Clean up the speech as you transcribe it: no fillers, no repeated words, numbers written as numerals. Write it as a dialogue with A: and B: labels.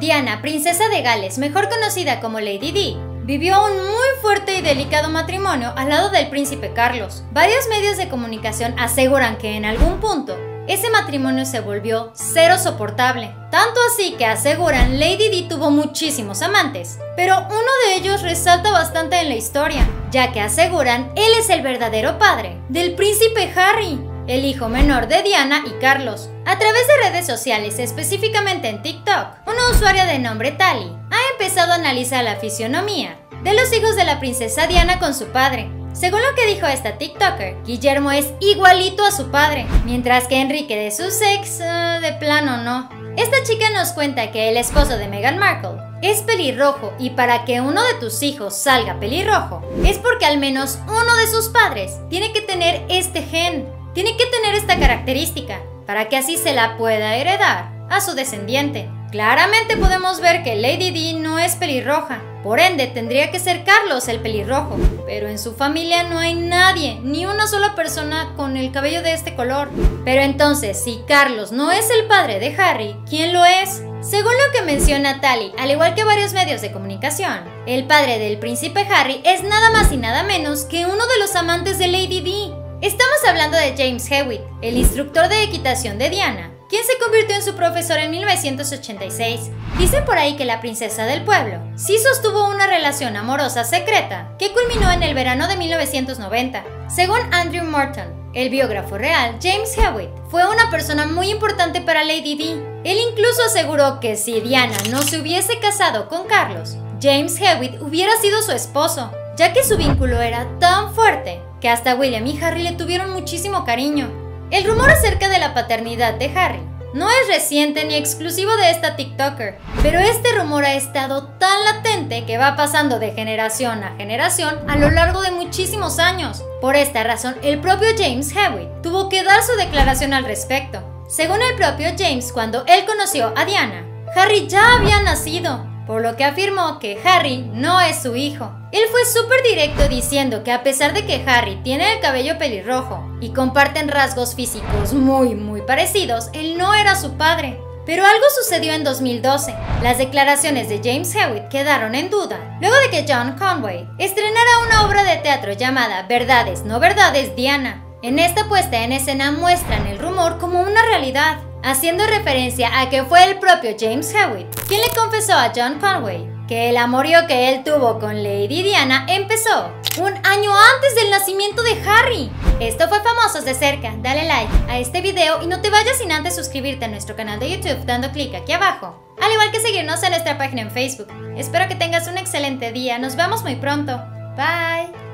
A: Diana, princesa de Gales, mejor conocida como Lady Di, vivió un muy fuerte y delicado matrimonio al lado del príncipe Carlos. Varios medios de comunicación aseguran que en algún punto ese matrimonio se volvió cero soportable. Tanto así que aseguran Lady Di tuvo muchísimos amantes, pero uno de ellos resalta bastante en la historia, ya que aseguran él es el verdadero padre del príncipe Harry, el hijo menor de Diana y Carlos. A través de redes sociales, específicamente en TikTok, una usuaria de nombre Tali ha empezado a analizar la fisionomía de los hijos de la princesa Diana con su padre. Según lo que dijo esta TikToker, Guillermo es igualito a su padre, mientras que Enrique de Sussex, de plano no. Esta chica nos cuenta que el esposo de Meghan Markle es pelirrojo y para que uno de tus hijos salga pelirrojo es porque al menos uno de sus padres tiene que tener este gen, tiene que tener esta característica, para que así se la pueda heredar a su descendiente. Claramente podemos ver que Lady Di no es pelirroja, por ende tendría que ser Carlos el pelirrojo, pero en su familia no hay nadie, ni una sola persona con el cabello de este color. Pero entonces, si Carlos no es el padre de Harry, ¿quién lo es? Según lo que menciona Tali, al igual que varios medios de comunicación, el padre del príncipe Harry es nada más y nada menos que uno de los amantes de Lady Di. Estamos hablando de James Hewitt, el instructor de equitación de Diana, quien se convirtió en su profesor en 1986. Dicen por ahí que la princesa del pueblo sí sostuvo una relación amorosa secreta que culminó en el verano de 1990. Según Andrew Morton, el biógrafo real, James Hewitt fue una persona muy importante para Lady Di. Él incluso aseguró que si Diana no se hubiese casado con Carlos, James Hewitt hubiera sido su esposo, ya que su vínculo era tan fuerte que hasta William y Harry le tuvieron muchísimo cariño. El rumor acerca de la paternidad de Harry no es reciente ni exclusivo de esta TikToker, pero este rumor ha estado tan latente que va pasando de generación a generación a lo largo de muchísimos años. Por esta razón, el propio James Hewitt tuvo que dar su declaración al respecto. Según el propio James, cuando él conoció a Diana, Harry ya había nacido, por lo que afirmó que Harry no es su hijo. Él fue súper directo diciendo que a pesar de que Harry tiene el cabello pelirrojo y comparten rasgos físicos muy parecidos, él no era su padre. Pero algo sucedió en 2012. Las declaraciones de James Hewitt quedaron en duda luego de que John Conway estrenara una obra de teatro llamada Verdades, no verdades, Diana. En esta puesta en escena muestran el rumor como una realidad, haciendo referencia a que fue el propio James Hewitt quien le confesó a John Conway que el amorío que él tuvo con Lady Diana empezó un año antes del nacimiento de Harry. Esto fue Famosos de Cerca. Dale like a este video y no te vayas sin antes suscribirte a nuestro canal de YouTube dando clic aquí abajo, al igual que seguirnos en nuestra página en Facebook. Espero que tengas un excelente día. Nos vemos muy pronto. Bye.